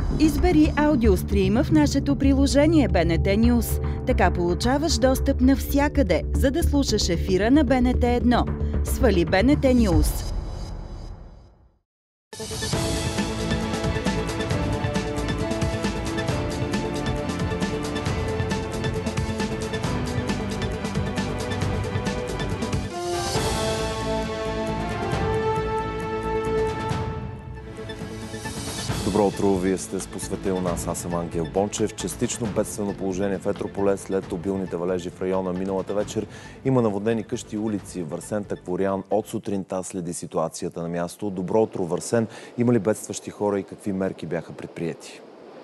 Избери аудиострима в нашето приложение БНТ News. Така получаваш достъп навсякъде, за да слушаш ефира на БНТ 1. Свали БНТ News. Добро утро, вие сте с Посветил нас. Аз съм Ангел Бончев. Частично бедствено положение в Етрополе след обилните валежи в района миналата вечер. Има наводнени къщи и улици. Върсен Такворян от сутринта следи ситуацията на място. Добро утро, Върсен. Има ли бедстващи хора и какви мерки бяха предприети?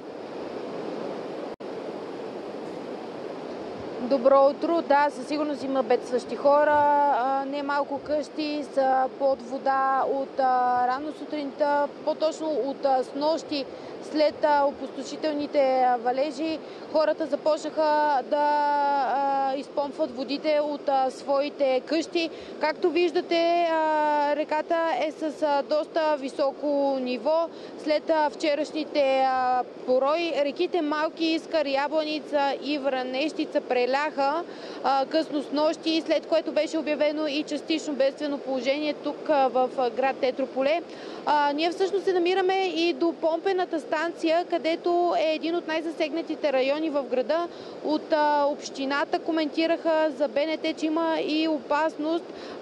Добро утро. Да, със сигурност има бедстващи хора. Немалко къщи са под вода от рано сутринта, по-точно от снощи след опустошителните валежи. Хората започнаха да изпомпват водите от своите къщи. Както виждате, реката е с доста високо ниво. След вчерашните порои, реките Малки Искър, Ябланица и Вранещица преляха късно с нощи, след което беше обявено и частично бедствено положение тук в град Етрополе. Ние всъщност се намираме и до помпената станция, където е един от най-засегнатите райони в града. От общината коментираха за БНТ, че има и опасност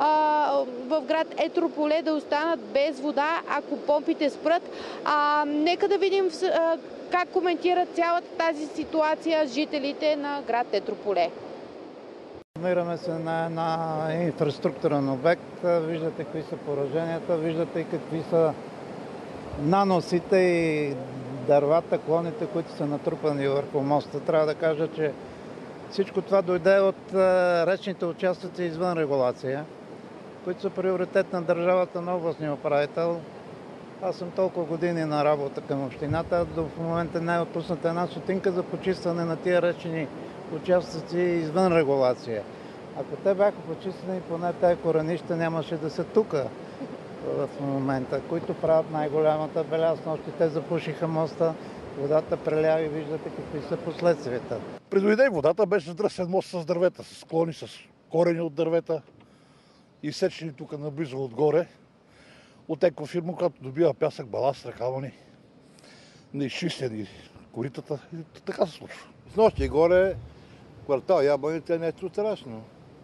в град Етрополе да останат без вода, ако помпите спрат. Нека да видим как коментират цялата тази ситуация жителите на град Етрополе. Намираме се на една инфраструктурен обект. Виждате какви са пораженията, виждате и какви са наносите и дървата, клоните, които са натрупани върху моста. Трябва да кажа, че всичко това дойде от речните участъци извън регулация, които са приоритет на държавата, на областния управител. Аз съм толкова години на работа към общината, до в момента не е отпусната една стотинка за почистване на тия речни участъци извън регулация. Ако те бяха почистени, поне тези коренища нямаше да са тук в момента, които правят най-голямата беля. С нощи те запушиха моста, водата преля и виждате какви са последствията. Предойде водата, беше задръсен мост с дървета, с склони, с корени от дървета, изсечени тук наблизо отгоре. От екофирма, която добива пясък, баласт, ръкавани, неизчистени коритата и така се случва. С нощи горе, квартал Ябланица е нещо страшно.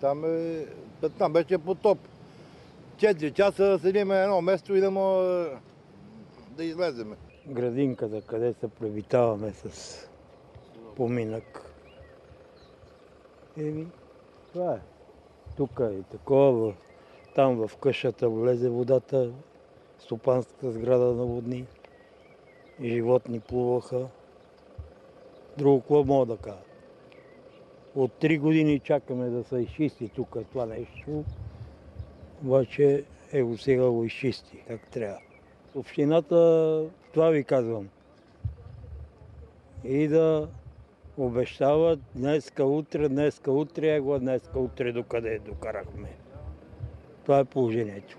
Там беше потоп. 4 часа седим на едно место и да излеземе. Градинката, къде се пребитаваме с поминък. Това е. Тук е такова. Там в къщата влезе водата, стопанската сграда наводни, животни плуваха. Друго какво мога да кажа? От 3 години чакаме да се изчисти тук това нещо, обаче сега го изчисти как трябва. Общината, това ви казвам, и да обещават днеска, утре, днеска, утре, докъде докарахме. Това е положението.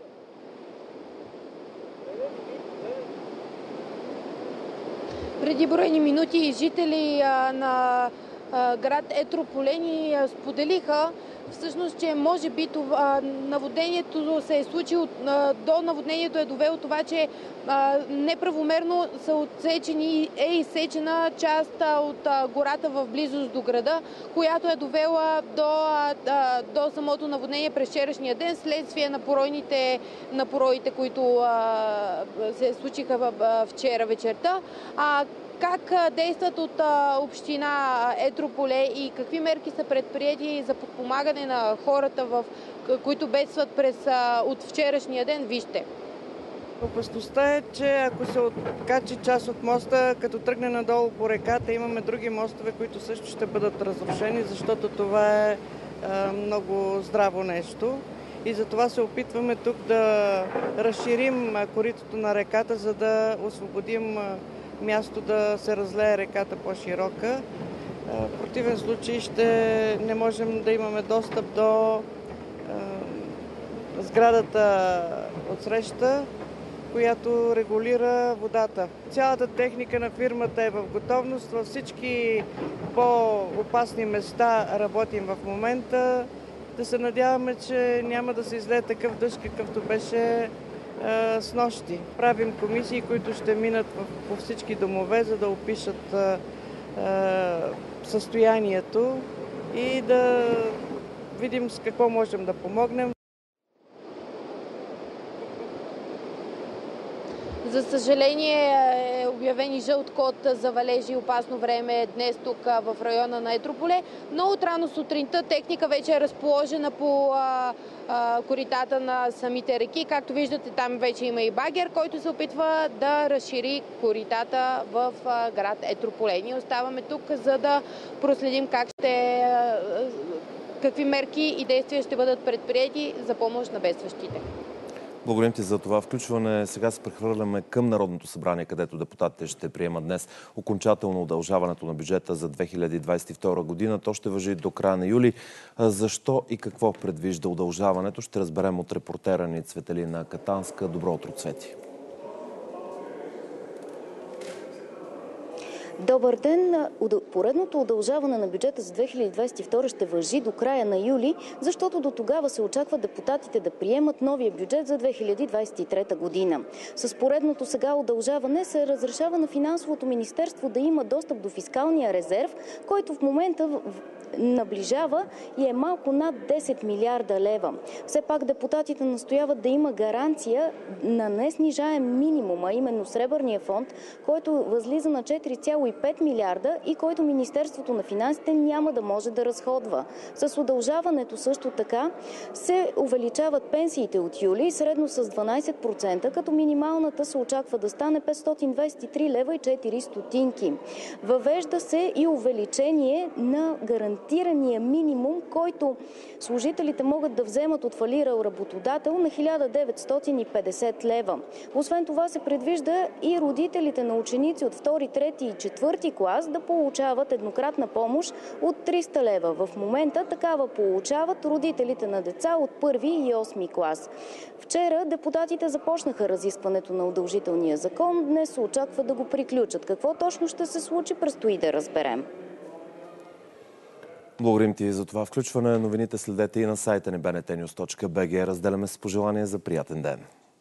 Преди броени минути жители на град Етрополе ни споделиха всъщност, че може би наводнението се е случило, до наводнението е довело това, че неправомерно е изсечена част от гората в близост до града, която е довела до самото наводнение през вчерашния ден, следствие на пороите, които се случиха вчера вечерта. Как действат от община Етрополе и какви мерки са предприети за подпомагане на хората, които бедстват от вчерашния ден? Вижте. Опасността е, че ако се откачи част от моста, като тръгне надолу по реката, имаме други мостове, които също ще бъдат разрушени, защото това е много здраво нещо. И затова се опитваме тук да разширим коритото на реката, за да освободим място да се разлее реката по-широка. В противен случай ще не можем да имаме достъп до сградата от среща която регулира водата. Цялата техника на фирмата е в готовност. Във всички по-опасни места работим в момента. Да се надяваме, че няма да се излее такъв дъжд, какъвто беше снощи. Правим комисии, които ще минат по всички домове, за да опишат състоянието и да видим с какво можем да помогнем. За съжаление е обявен и жълт код за валежи и опасно време днес тук в района на Етрополе, но от рано сутринта техника вече е разположена по коритата на самите реки. Както виждате, там вече има и багер, който се опитва да разшири коритата в град Етрополе. Ние оставаме тук, за да проследим какви мерки и действия ще бъдат предприети за помощ на бедстващите. Благодарим ти за това включване. Сега се прехвърляме към Народното събрание, където депутатите ще приемат днес окончателно удължаването на бюджета за 2022 година. То ще важи до края на юли. Защо и какво предвижда удължаването, ще разберем от репортера ни Цветелина Катанска. Добро утро, Цвети! Добър ден! Поредното удължаване на бюджета за 2022 ще важи до края на юли, защото до тогава се очаква депутатите да приемат новия бюджет за 2023 година. С поредното сега удължаване се разрешава на Финансовото министерство да има достъп до фискалния резерв, който в момента наближава и е малко над 10 милиарда лева. Все пак депутатите настояват да има гаранция на неснижаем минимум, а именно Сребърния фонд, който възлиза на 4,5 милиарда и който Министерството на финансите няма да може да разходва. С удължаването също така се увеличават пенсиите от юли средно с 12%, като минималната се очаква да стане 523 лева и 4 стотинки. Въвежда се и увеличение на гарантирания минимум, който служителите могат да вземат от фалирал работодател на 1950 лева. Освен това се предвижда и родителите на ученици от 2, 3 и 4 клас да получават еднократна помощ от 300 лева. В момента такава получават родителите на деца от 1 и 8 клас. Вчера депутатите започнаха разискването на удължителния закон. Днес се очаква да го приключат. Какво точно ще се случи, предстои да разберем. Благодарим ти за това включване. Новините следете и на сайта ни bntnews.bg. Разделяме с пожелания за приятен ден.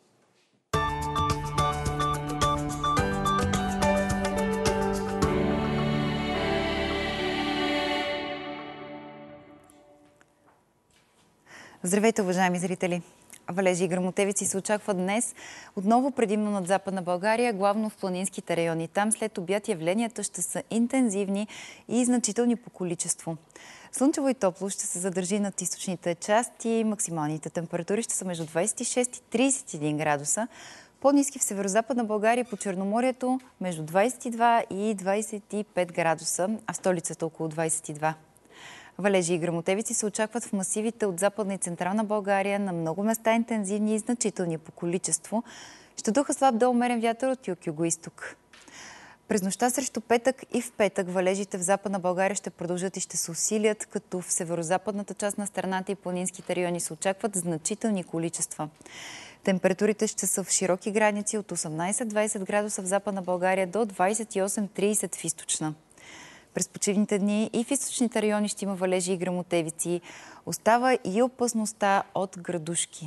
Здравейте, уважаеми зрители! Валежи и гръмотевици се очаква днес отново предимно над Западна България, главно в планинските райони. Там след обяд явленията ще са интензивни и значителни по количество. Слънчево и топло ще се задържи над източните части. Максималните температури ще са между 26 и 31 градуса. По-ниски в северо-западна България по Черноморието между 22 и 25 градуса, а в столицата около 22. Валежи и гръмотевици се очакват в масивите от Западна и Централна България, на много места интензивни и значителни по количество. Ще духа слаб до умерен вятър от юг-югоизток. През нощта срещу петък и в петък валежите в Западна България ще продължат и ще се усилят, като в северо-западната част на страната и планинските райони се очакват значителни количества. Температурите ще са в широки граници от 18-20 градуса в Западна България до 28-30 в източна. През почивните дни и в източните райони ще има валежи и гръмотевици. Остава и опасността от градушки.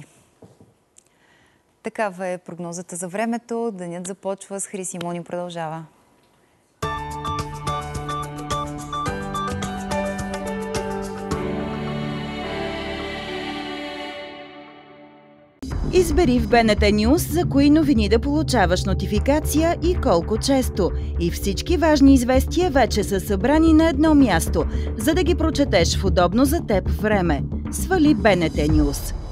Такава е прогнозата за времето. Денят започва с Хрис Симон и продължава. Избери в БНТ News за кои новини да получаваш нотификация и колко често. И всички важни известия вече са събрани на едно място, за да ги прочетеш в удобно за теб време. Свали БНТ News.